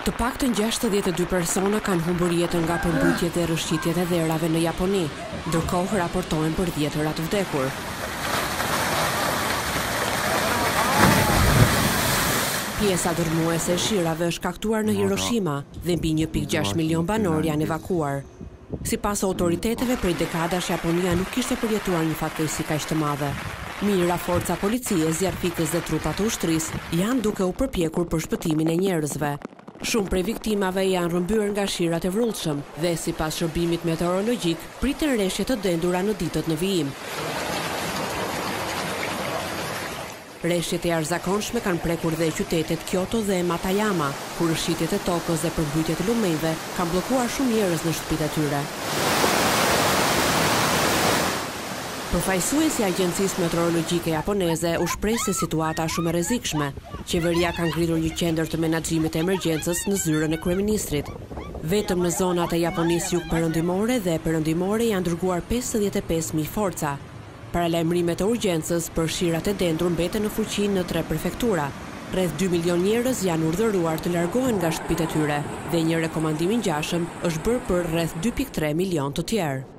Të paktën 62 persona kanë humbur jetën nga përmbytjet e rrëshqitjet e dherave në Japoni, ndërkohë raportohen për 10 hëra të vdekur. Pjesa dërmuese e shirave është shkaktuar në Hiroshima dhe mbi 1.6 milion banor janë evakuar. Sipas autoriteteve, prej dekadash Japonia nuk kishte përjetuar një fatkeqësi kaq të madhe. Mijëra forca policie, zjarfikës dhe trupat të ushtrisë janë duke u përpjekur për shpëtimin e njerëzve. Shumë prej viktimave janë rrëmbyer nga shirat e vrullshëm dhe sipas shërbimit meteorologjik priten rreshje të dendura në ditët në vijim. Rreshjet e jashtëzakonshme kanë prekur dhe qytetet Kyoto dhe Matayama, ku rrëshqitjet e tokës dhe përmbytjet e lumenjve kanë bllokuar shumë njerëz në shtëpitë e tyre. Përfaqësuesi i Agjencisë Meteorologjike Japoneze u shpreh se situata është shumë e rrezikshme. Qeveria ka ngritur një qendër të menaxhimit të emergjencës në zyrën e kryeministrit. Vetëm në zonat e Japonisë jugperëndimore dhe perëndimore janë dërguar 55.000 forca. Paralajmërimet e urgjencës për shirat e dendur mbeten në fuqi në 3 prefektura. Rreth 2 milion njerëz janë urdhëruar të largohen nga shtëpitë e tyre dhe një rekomandim i ngjashëm është bërë për rreth 2.3 milion të tjerë.